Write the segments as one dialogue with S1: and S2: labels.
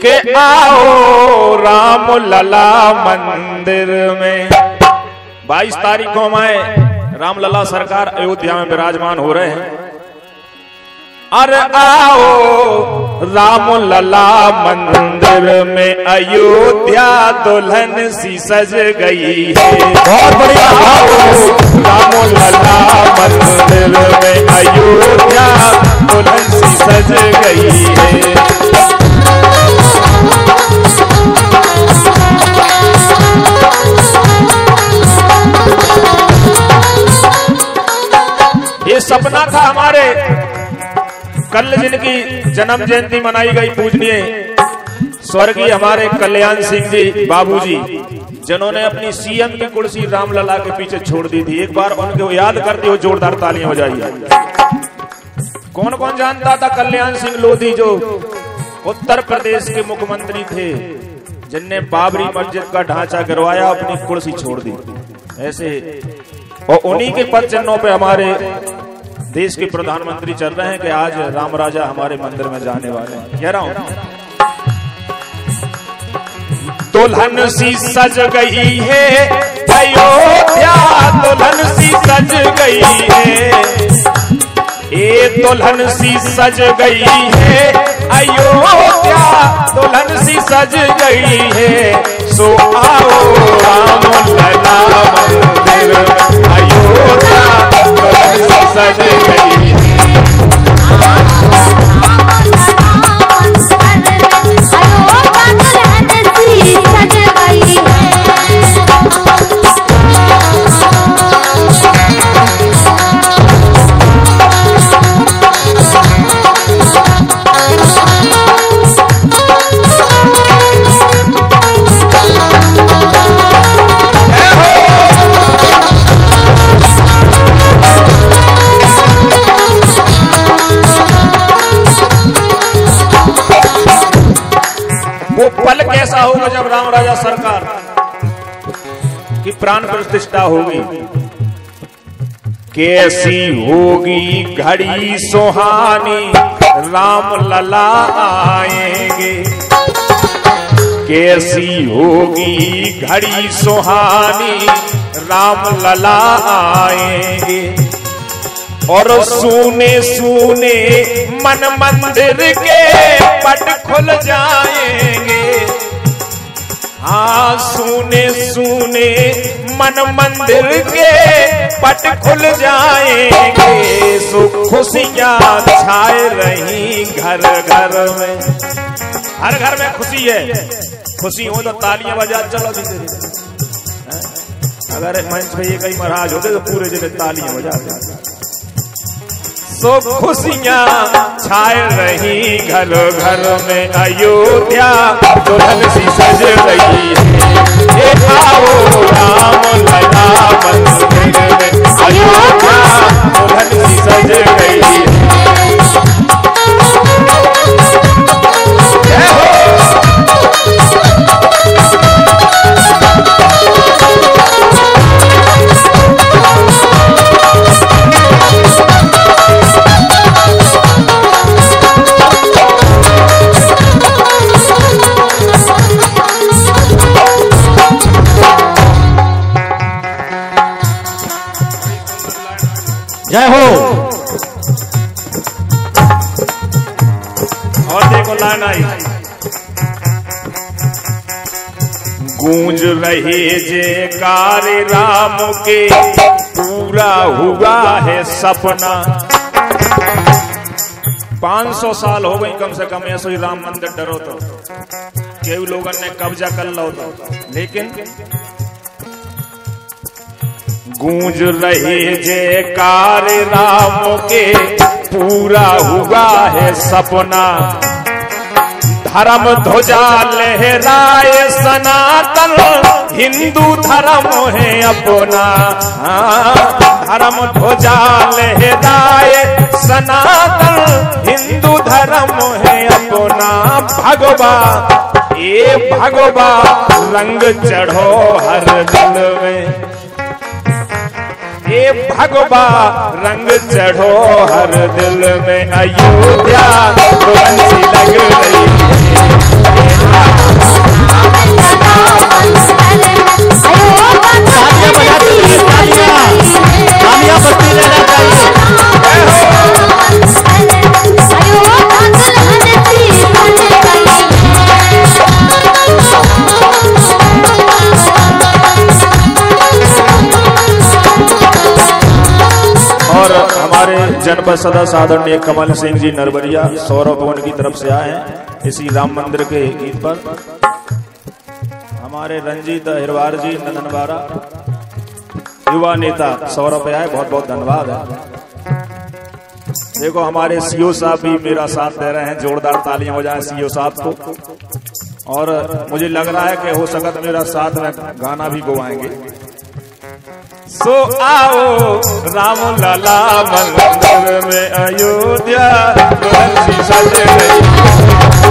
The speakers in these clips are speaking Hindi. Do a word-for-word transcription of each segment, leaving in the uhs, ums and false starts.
S1: के आओ राम लला मंदिर में। बाईस तारीखों में राम लला सरकार अयोध्या में विराजमान हो रहे हैं। अरे आओ राम लला मंदिर में, अयोध्या दुल्हन सी सज गई है। बहुत बढ़िया। राम लला मंदिर में, अयोध्या दुल्हन सी सज गई है। ये सपना था हमारे, कल जिनकी जन्म जयंती मनाई गई, पूजनीय स्वर्गीय हमारे कल्याण सिंह जी बाबूजी, जिन्होंने अपनी सीएम की कुर्सी रामलला के पीछे छोड़ दी थी। एक बार उनको याद करते हो, जोरदार तालियां हो जाइए। कौन कौन जानता था कल्याण सिंह लोधी, जो उत्तर प्रदेश के मुख्यमंत्री थे, जिनने बाबरी मस्जिद का ढांचा गिरवाया, अपनी कुर्सी छोड़ दी। ऐसे और उन्हीं के पद चिन्हों पे हमारे देश के प्रधानमंत्री चल रहे हैं कि आज राम राजा हमारे मंदिर में जाने वाले हैं। कह रहा हूं, दुल्हन सी सज गई है अयोध्या, दुल्हन सी सज गई है। ए दुल्हन सी सज गई है अयोध्या, दुल्हन सी सज गई है। सो आओ राम लला मंदिर, अयोध्या दुल्हन सी सज गई है। वो पल कैसा होगा जब राम राजा सरकार की प्राण प्रतिष्ठा होगी। कैसी होगी घड़ी सुहानी, राम लला आएंगे। कैसी होगी घड़ी सुहानी, राम लला आएंगे। और सूने सूने मन मंदिर के पट खुल जाएंगे। हाँ, सूने सूने मन मंदिर के पट खुल जाएंगे। सो खुशियां छाए रही घर घर में। हर घर में खुशी है, खुशी हो तो तालियां बजा चलो धीरे। अगर मंच पे ये कहीं महाराज होते तो पूरे दिन तालियां बजाते। सो खुशियां छाए रही घर घर में, अयोध्या दुल्हन सी सज गई है। आओ राम लला मंदिर में, अयोध्या दुल्हन सी सज गई है। जय हो। और देखो लाइन आई, गूंज रहे जयकार राम के, पूरा हुआ है सपना। पांच सौ साल हो गई कम से कम ऐसे ही राम मंदिर डरो तो, केहू लोगों ने कब्जा कर लो तो, लेकिन गूंज रहे जयकार राम के, पूरा हुआ है सपना। धर्म ध्वजा लहराए सनातन, हिंदू धर्म है अपना। धर्म ध्वजा लहराए सनातन, हिंदू धर्म है अपना। भगवा ये भगवा रंग चढ़ो हर दिल में, ये भगवा रंग चढ़ो हर दिल में। अयोध्या दुल्हन सी लग रही है। जनपद सदस्य आदरणीय कमल सिंह जी नरबरिया सौरभ भवन की तरफ से आए हैं इसी राम मंदिर के गीत पर। हमारे रंजीत हिरवार जी नंदनवारा युवा नेता सौरभ आए, बहुत बहुत धन्यवाद है। देखो हमारे सीओ साहब भी मेरा साथ दे रहे हैं, जोरदार तालियां हो जाए सीओ साहब को। और मुझे लग रहा है कि हो सकता मेरा साथ में गाना भी गवाएंगे। सो आओ राम लला मंदिर में अयोध्या तुलसी सज गई।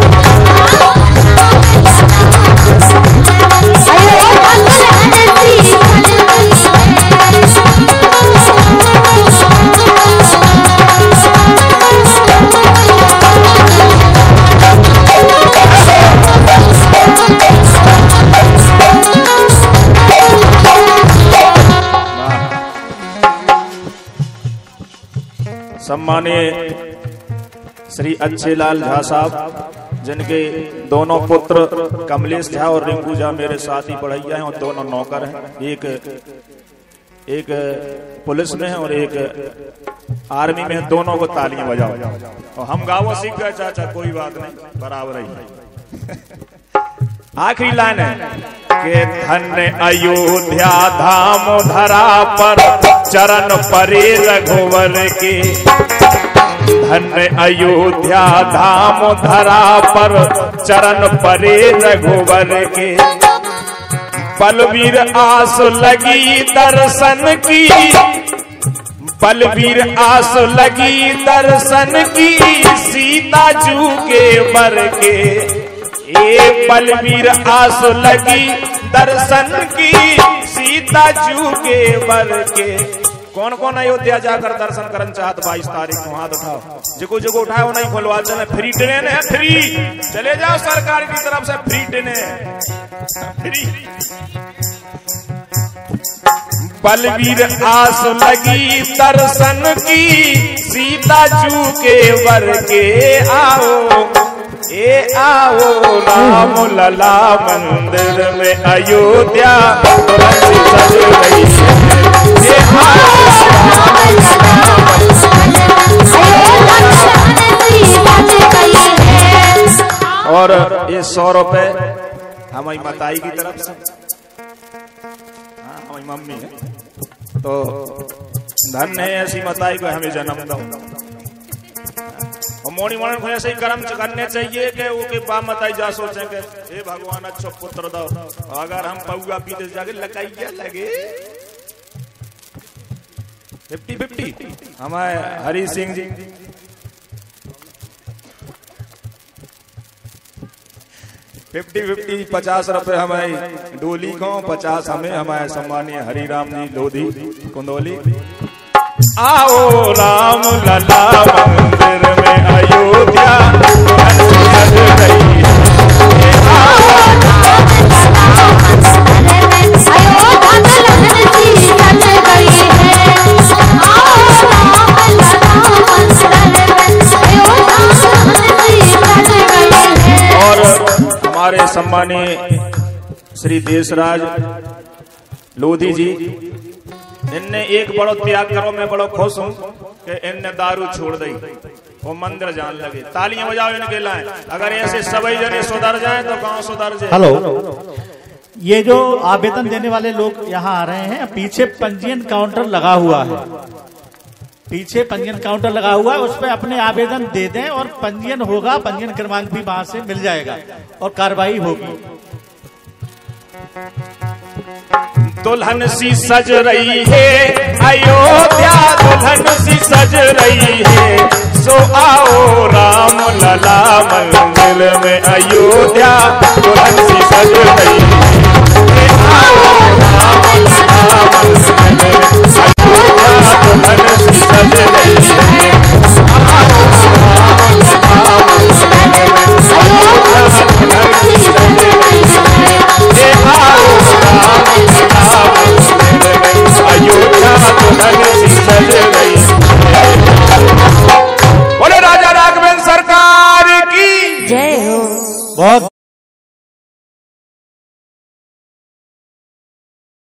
S1: सम्मानीय श्री अच्छे लाल झा साहब, जिनके दोनों पुत्र कमलेश झा और रिंकू झा मेरे साथ ही पढ़ैया हैं और दोनों नौकर हैं। एक एक पुलिस में है और एक आर्मी में है। दोनों को तालियां बजाओ। और हम गावो सीख गए चाचा, कोई बात नहीं, बराबर ही। आखिरी लाइन है कि धन्य अयोध्या धाम धरा पर चरण परे रघुवर के। धन्य अयोध्या धाम धरा पर चरण परे रघुवर के। बलवीर आस लगी दर्शन की, बलवीर आस लगी दर्शन की, सीता जू के बर के। ए बलवीर आस लगी दर्शन की, सीता जू के बर के। कौन कौन अयोध्या जाकर दर्शन करना चाहत बाईस तारीख को हाथ उठाओ। जिको जिको उठाए वो नहीं खोलवा चले। फ्री ट्रेन है, फ्री चले जाओ, सरकार की तरफ से फ्री ट्रेन है, फ्री। बलवीर आस लगी दर्शन की, सीता जू के वर के। आओ ए आओ राम लला मंदिर में अयोध्या तुलसी सज गई है। और ये सौ रुपए हमारी मताई की तरफ से, हाँ हमारी मम्मी है, तो धन्य है ऐसी मताई को हमें जन्म दो। और मोनी मोहन को ऐसे ही कर्म करने चाहिए कि वो के बाप मताई जा सोचेंगे हे भगवान अच्छा पुत्र दो। अगर हम पौआ पीते जाके लगाइए लगे फिफ्टी फिफ्टी। हमारे हरी सिंह जी फिफ्टी फिफ्टी पचास रुपए हमारी डोली को, पचास हमें हमारे सम्मानीय हरिराम जी लोधी कुंदोली। आओ राम लला मंदिर में अयोध्या सज गई है। और हमारे सम्मानीय श्री देशराज लोधी जी, इनने एक बड़ो त्याग करो, मैं बड़ो खुश हूँ कि इनने दारू छोड़ दी, वो मंदिर जान लगे। तालियां बजाओ इनके लाए। अगर ऐसे सभी जने सुधर जाएं तो गांव सुधर जाए।
S2: हेलो, ये जो आवेदन देने वाले लोग यहाँ आ रहे हैं, पीछे पंजीयन काउंटर लगा हुआ है, पीछे पंजीयन काउंटर लगा हुआ है, उस पर अपने आवेदन दे दें और पंजीयन होगा, पंजीयन क्रमांक भी वहां से मिल जाएगा और कार्रवाई होगी।
S1: दुल्हन सी सज रही है अयोध्या, दुल्हन सी सज रही है। सो आओ राम लला मंदिर में अयोध्या दुल्हन सी सज रही है। आओ राम लला मंदिर में अयोध्या दुल्हन सी सज रही है। आओ राम लला मंदिर में अयोध्या दुल्हन सी सज रही है। आओ राम अयोध्या दुल्हन सी सज गई। बोले राजा राघवेंद्र सरकार की जय हो। बहुत